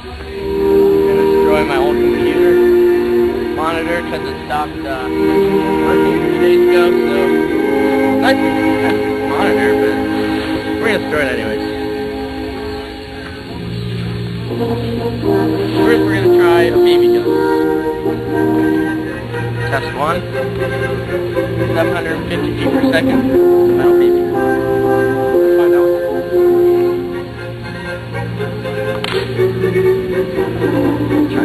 gonna destroy my old computer monitor because it stopped working a few days ago. So nice monitor, but we're gonna destroy it anyways. First, we're gonna try a BB gun. Test 1. 750 feet per second. Metal BB. Let's find out. Try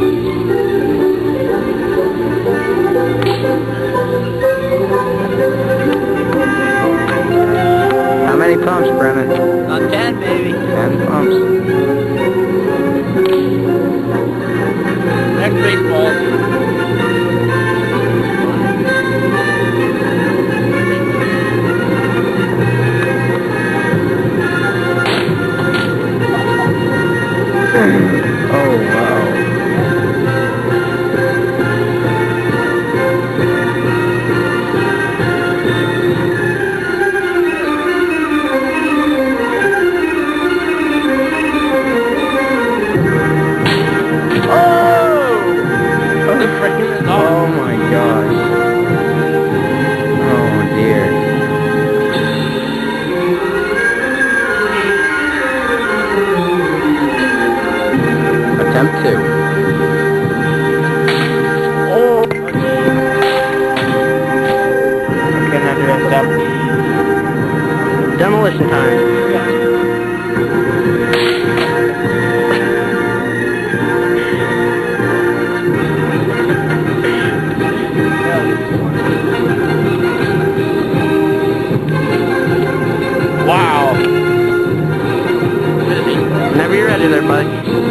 How many pumps, Brennan? 10, baby. 10 pumps. Next baseball. Oh, wow. Oh my gosh. Oh dear. Attempt 2. Oh! We're gonna have to rest up. Demolition time. Wow! Whenever you're ready there, buddy.